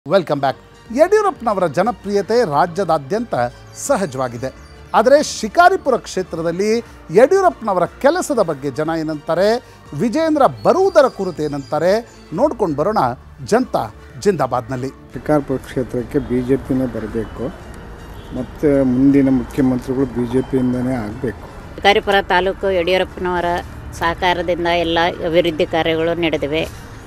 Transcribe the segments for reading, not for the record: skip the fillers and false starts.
Welcome back. ಯಡಿಯೂರಪ್ಪನವರ ಜನಪ್ರಿಯತೆ ರಾಜ್ಯದಾದ್ಯಂತ ಸಹಜವಾಗಿದೆ. ಆದರೆ ಶಿಕಾರಿಪುರ ಕ್ಷೇತ್ರದಲ್ಲಿ ಯಡಿಯೂರಪ್ಪನವರ ಕೆಲಸದ ಬಗ್ಗೆ ಜನ ಏನಂತಾರೆ, ವಿಜಯೇಂದ್ರ ಬರುವುದರ ಕುರಿತು ಏನಂತಾರೆ ನೋಡ್ಕೊಂಡು ಬರೋಣ. ಜನತಾ ಜಿಂದಾಬಾದ್ನಲ್ಲಿ ಶಿಕಾರಿಪುರ ಕ್ಷೇತ್ರಕ್ಕೆ BJPನೇ ಬರಬೇಕು ಮತ್ತು ಮುಂದಿನ ಮುಖ್ಯಮಂತ್ರಿಗಳು BJPಯಿಂದನೇ ಆಗಬೇಕು. ಶಿಕಾರಿಪುರ ತಾಲೂಕು ಯಡಿಯೂರಪ್ಪನವರ ಸಹಕಾರದಿಂದ ಎಲ್ಲ ಅಭಿವೃದ್ಧಿ ಕಾರ್ಯಗಳು ನಡೆದಿವೆ.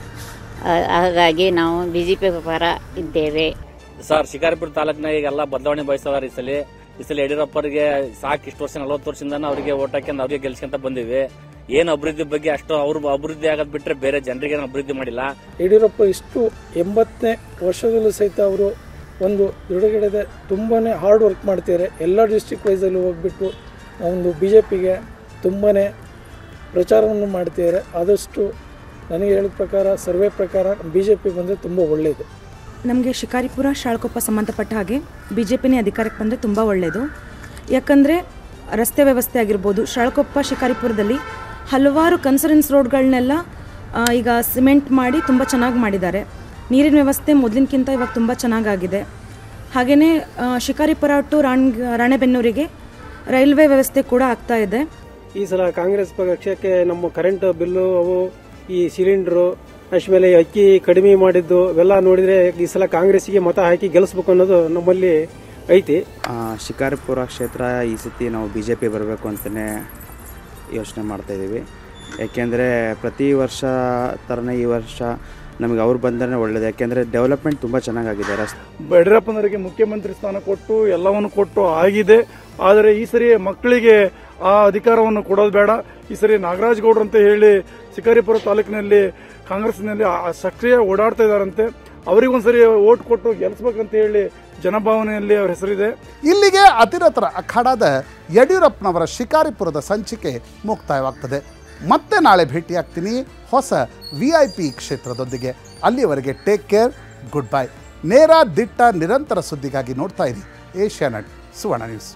ಹಾಗಾಗಿ ನಾವು BJP ಪರ ಇದ್ದೇವೆ. ಸರ್, ಶಿಕಾರಿಪುರ ತಾಲೂಕಿನ ಈಗೆಲ್ಲ ಬದಲಾವಣೆ ಬಯಸೋದಾರ. ಈ ಸಲ ಯಡಿಯೂರಪ್ಪರಿಗೆ ಸಾಕು ಇಷ್ಟು ವರ್ಷ 40 ವರ್ಷದಿಂದ ಅವರಿಗೆ ಓಟ್ ಹಾಕಿ ಅವ್ರಿಗೆ ಗೆಲ್ಸ್ಕೊಂತ ಬಂದಿವಿ. ಏನು ಅಭಿವೃದ್ಧಿ ಬಗ್ಗೆ ಅಷ್ಟು ಅವ್ರು ಅಭಿವೃದ್ಧಿ ಆಗೋದು ಬಿಟ್ಟರೆ ಬೇರೆ ಜನರಿಗೆ ಅಭಿವೃದ್ಧಿ ಮಾಡಿಲ್ಲ. ಯಡಿಯೂರಪ್ಪ ಇಷ್ಟು 80ನೇ ವರ್ಷದಲ್ಲೂ ಸಹಿತ ಅವರು ಒಂದು ದೃಢಗಡೆ ತುಂಬಾ ಹಾರ್ಡ್ ವರ್ಕ್ ಮಾಡ್ತಿದ್ದಾರೆ. ಎಲ್ಲ ಡಿಸ್ಟ್ರಿಕ್ಟ್ ವೈಸಲ್ಲಿ ಹೋಗ್ಬಿಟ್ಟು ಒಂದು BJPಗೆ ತುಂಬಾ ಪ್ರಚಾರವನ್ನು ಮಾಡ್ತಿದ್ದಾರೆ. ಆದಷ್ಟು ನನಗೆ ಹೇಳಿದ ಪ್ರಕಾರ ಸರ್ವೆ ಪ್ರಕಾರ BJP ಬಂದರೆ ತುಂಬ ಒಳ್ಳೆಯದು. ನಮಗೆ ಶಿಕಾರಿಪುರ ಶಾಳ್ಕೊಪ್ಪ ಸಂಬಂಧಪಟ್ಟ ಹಾಗೆ BJPನೇ ಅಧಿಕಾರಕ್ಕೆ ಬಂದರೆ ತುಂಬ ಒಳ್ಳೆಯದು. ಯಾಕಂದರೆ ರಸ್ತೆ ವ್ಯವಸ್ಥೆ ಆಗಿರ್ಬೋದು, ಶಾಳ್ಕೊಪ್ಪ ಶಿಕಾರಿಪುರದಲ್ಲಿ ಹಲವಾರು ಕನ್ಸರ್ನ್ಸ್ ರೋಡ್ಗಳನ್ನೆಲ್ಲ ಈಗ ಸಿಮೆಂಟ್ ಮಾಡಿ ತುಂಬ ಚೆನ್ನಾಗಿ ಮಾಡಿದ್ದಾರೆ. ನೀರಿನ ವ್ಯವಸ್ಥೆ ಮೊದಲಿನಕ್ಕಿಂತ ಇವಾಗ ತುಂಬ ಚೆನ್ನಾಗಾಗಿದೆ. ಹಾಗೆಯೇ ಶಿಕಾರಿಪುರ ಟು ರಾಣೆಬೆನ್ನೂರಿಗೆ ರೈಲ್ವೆ ವ್ಯವಸ್ಥೆ ಕೂಡ ಆಗ್ತಾ ಇದೆ. ಈ ಸಲ ಕಾಂಗ್ರೆಸ್ ಪಕ್ಷಕ್ಕೆ ನಮ್ಮ ಕರೆಂಟ್ ಬಿಲ್ಲು, ಅವು ಈ ಸಿಲಿಂಡ್ರು, ಅಷ್ಟಮೇಲೆ ಅಕ್ಕಿ ಕಡಿಮೆ ಮಾಡಿದ್ದು ಇವೆಲ್ಲ ನೋಡಿದರೆ ಈ ಸಲ ಕಾಂಗ್ರೆಸ್ಸಿಗೆ ಮತ ಹಾಕಿ ಗೆಲ್ಲಿಸ್ಬೇಕು ಅನ್ನೋದು ನಮ್ಮಲ್ಲಿ ಐತಿ. ಶಿಕಾರಿಪುರ ಕ್ಷೇತ್ರ ಈ ಸತಿ ನಾವು BJP ಬರಬೇಕು ಅಂತಲೇ ಯೋಚನೆ ಮಾಡ್ತಾಯಿದ್ದೀವಿ. ಯಾಕೆಂದರೆ ಪ್ರತಿ ವರ್ಷ ಥರನೇ ಈ ವರ್ಷ ನಮಗೆ ಅವ್ರು ಬಂದರೆ ಒಳ್ಳೆಯದು. ಯಾಕೆಂದರೆ ಡೆವಲಪ್ಮೆಂಟ್ ತುಂಬ ಚೆನ್ನಾಗಾಗಿದೆ. ಯಡಿಯೂರಪ್ಪನವರಿಗೆ ಮುಖ್ಯಮಂತ್ರಿ ಸ್ಥಾನ ಕೊಟ್ಟು ಎಲ್ಲವನ್ನು ಕೊಟ್ಟು ಆಗಿದೆ. ಆದರೆ ಈ ಸರಿ ಮಕ್ಕಳಿಗೆ ಆ ಅಧಿಕಾರವನ್ನು ಕೊಡೋದು ಬೇಡ. ಈ ಸರಿ ನಾಗರಾಜ್ ಗೌಡ್ರು ಅಂತ ಹೇಳಿ ಶಿಕಾರಿಪುರ ತಾಲೂಕಿನಲ್ಲಿ ಕಾಂಗ್ರೆಸ್ನಲ್ಲಿ ಸಕ್ರಿಯ ಓಡಾಡ್ತಾ ಇದ್ದಾರಂತೆ. ಅವರಿಗೊಂದ್ಸರಿ ಓಟ್ ಕೊಟ್ಟು ಗೆಲ್ಲಿಸ್ಬೇಕಂತ ಹೇಳಿ ಜನಭಾವನೆಯಲ್ಲಿ ಅವ್ರ ಹೆಸರಿದೆ. ಇಲ್ಲಿಗೆ ಅತಿರಥರ ಅಖಾಡದ ಯಡಿಯೂರಪ್ಪನವರ ಶಿಕಾರಿಪುರದ ಸಂಚಿಕೆ ಮುಕ್ತಾಯವಾಗ್ತದೆ. ಮತ್ತೆ ನಾಳೆ ಭೇಟಿಯಾಗ್ತೀನಿ ಹೊಸ VIP ಕ್ಷೇತ್ರದೊಂದಿಗೆ. ಅಲ್ಲಿಯವರೆಗೆ ಟೇಕ್ ಕೇರ್, ಗುಡ್ ಬೈ. ನೇರ ದಿಟ್ಟ ನಿರಂತರ ಸುದ್ದಿಗಾಗಿ ನೋಡ್ತಾ ಇರಿ ಏಷ್ಯಾನೆಟ್ ಸುವರ್ಣ ನ್ಯೂಸ್.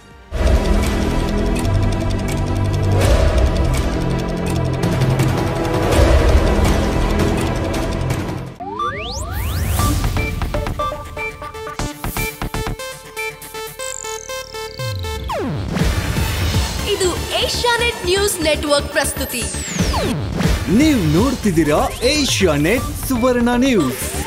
ಇದು ಏಷ್ಯಾನೆಟ್ ನ್ಯೂಸ್ ನೆಟ್ವರ್ಕ್ ಪ್ರಸ್ತುತಿ. ನೀವು ನೋಡ್ತಿದ್ದೀರಾ ಏಷ್ಯಾನೆಟ್ ಸುವರ್ಣ ನ್ಯೂಸ್.